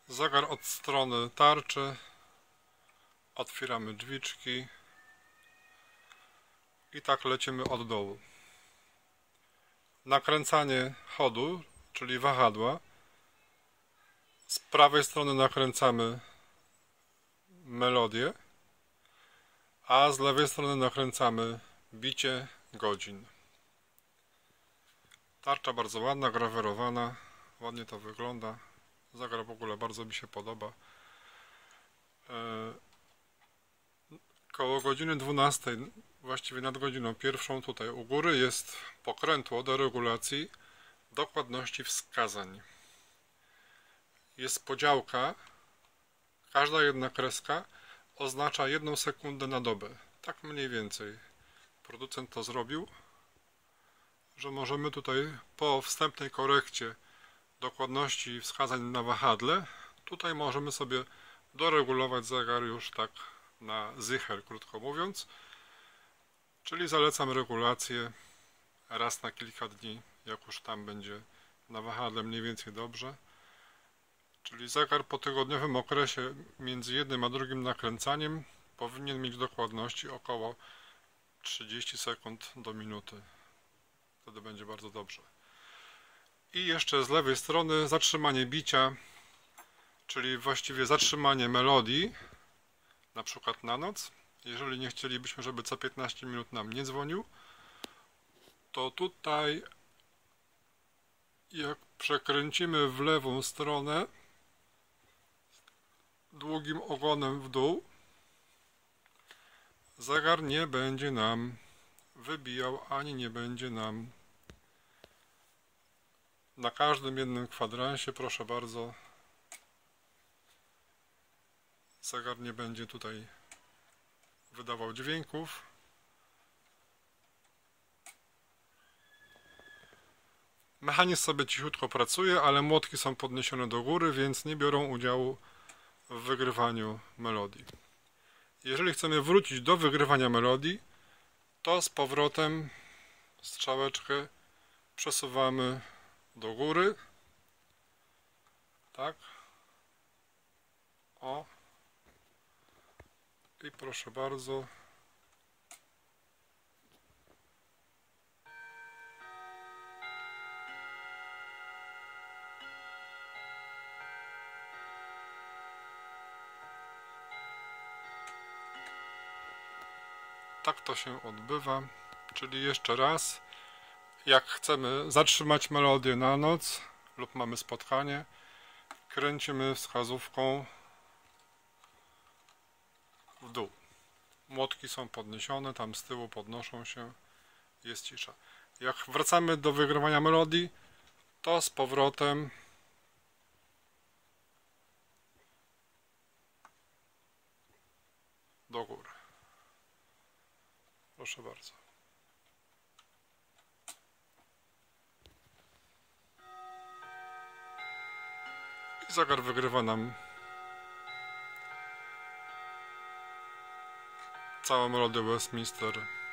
Zegar od strony tarczy. Otwieramy drzwiczki i tak lecimy od dołu. Nakręcanie chodu, czyli wahadła. Z prawej strony nakręcamy melodię, a z lewej strony nakręcamy bicie godzin. Tarcza bardzo ładna, grawerowana, ładnie to wygląda. Zegar w ogóle bardzo mi się podoba. Koło godziny 12, właściwie nad godziną pierwszą, tutaj u góry jest pokrętło do regulacji dokładności wskazań. Jest podziałka, każda jedna kreska oznacza 1 sekundę na dobę. Tak mniej więcej producent to zrobił, że możemy tutaj po wstępnej korekcie dokładności wskazań na wahadle, tutaj możemy sobie doregulować zegar już tak na zycher, krótko mówiąc. Czyli zalecam regulację raz na kilka dni, jak już tam będzie na wahadle mniej więcej dobrze. Czyli zegar po tygodniowym okresie między jednym a drugim nakręcaniem powinien mieć dokładności około 30 sekund do minuty. Wtedy będzie bardzo dobrze. I jeszcze z lewej strony zatrzymanie bicia, czyli właściwie zatrzymanie melodii, na przykład na noc. Jeżeli nie chcielibyśmy, żeby co 15 minut nam nie dzwonił, to tutaj jak przekręcimy w lewą stronę długim ogonem w dół, zegar nie będzie nam wybijał, ani nie będzie nam na każdym jednym kwadransie, proszę bardzo, zegar nie będzie tutaj wydawał dźwięków. Mechanizm sobie cichutko pracuje, ale młotki są podniesione do góry, więc nie biorą udziału w wygrywaniu melodii. Jeżeli chcemy wrócić do wygrywania melodii, to z powrotem strzałeczkę przesuwamy do góry. Tak. O. I proszę bardzo. Tak to się odbywa. Czyli jeszcze raz, jak chcemy zatrzymać melodię na noc lub mamy spotkanie, kręcimy wskazówką w dół. Młotki są podniesione, tam z tyłu podnoszą się, jest cisza. Jak wracamy do wygrywania melodii, to z powrotem do góry. Proszę bardzo. I zegar wygrywa nam całą melodię Westminster